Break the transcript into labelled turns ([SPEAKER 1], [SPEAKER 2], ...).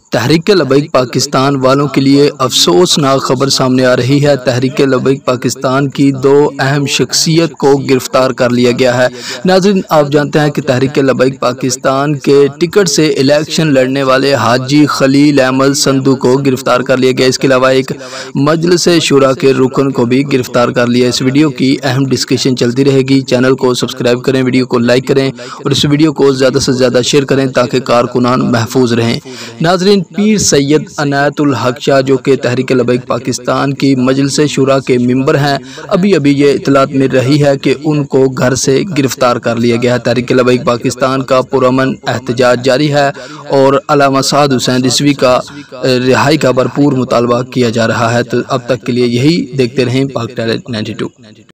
[SPEAKER 1] तहरीक लबैक पाकिस्तान वालों के लिए अफसोसनाक खबर सामने आ रही है। तहरीक लबैक पाकिस्तान की दो अहम शख्सियत को गिरफ्तार कर लिया गया है। नाज़रीन, आप जानते हैं कि तहरीक लबैक पाकिस्तान के टिकट से इलेक्शन लड़ने वाले हाजी खलील अहमद संधू को गिरफ्तार कर लिया गया। इसके अलावा एक मजलिस शुरा के रुकन को भी गिरफ्तार कर लिया। इस वीडियो की अहम डिस्कशन चलती रहेगी। चैनल को सब्सक्राइब करें, वीडियो को लाइक करें और इस वीडियो को ज़्यादा से ज़्यादा शेयर करें ताकि कारकुनान महफूज रहें। नाज़रीन, पीर सैयद अनायतुल हक शाह जो कि तहरीक लबैक पाकिस्तान की मजलिस शुरा के मेंबर हैं, अभी अभी ये इतलात मिल रही है कि उनको घर से गिरफ्तार कर लिया गया है। तहरीक लबैक पाकिस्तान का पुरअमन एहतजाज जारी है और अल्लामा साद हुसैन रिजवी का रिहाई का भरपूर मुतालबा किया जा रहा है। तो अब तक के लिए यही देखते रहें पाक टैलेंट 92।